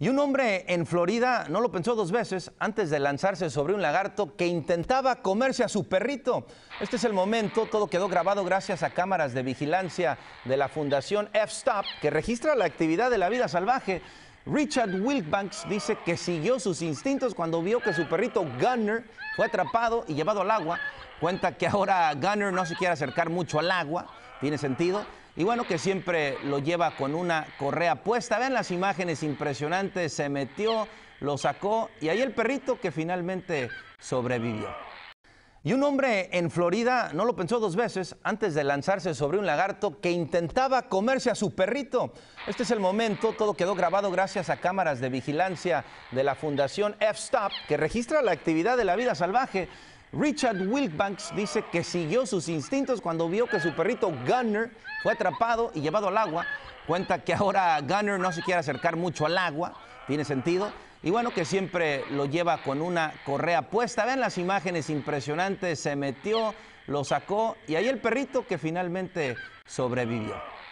Y un hombre en Florida no lo pensó dos veces antes de lanzarse sobre un lagarto que intentaba comerse a su perrito. Este es el momento, todo quedó grabado gracias a cámaras de vigilancia de la Fundación F-Stop, que registra la actividad de la vida salvaje. Richard Wilkbanks dice que siguió sus instintos cuando vio que su perrito Gunner fue atrapado y llevado al agua. Cuenta que ahora Gunner no se quiere acercar mucho al agua, tiene sentido. Y bueno, que siempre lo lleva con una correa puesta. Vean las imágenes impresionantes, se metió, lo sacó y ahí el perrito que finalmente sobrevivió. Y un hombre en Florida no lo pensó dos veces antes de lanzarse sobre un lagarto que intentaba comerse a su perrito. Este es el momento, todo quedó grabado gracias a cámaras de vigilancia de la Fundación F-Stop, que registra la actividad de la vida salvaje. Richard Wilkbanks dice que siguió sus instintos cuando vio que su perrito Gunner fue atrapado y llevado al agua. Cuenta que ahora Gunner no se quiere acercar mucho al agua, tiene sentido. Y bueno, que siempre lo lleva con una correa puesta. Vean las imágenes impresionantes, se metió, lo sacó y ahí el perrito que finalmente sobrevivió.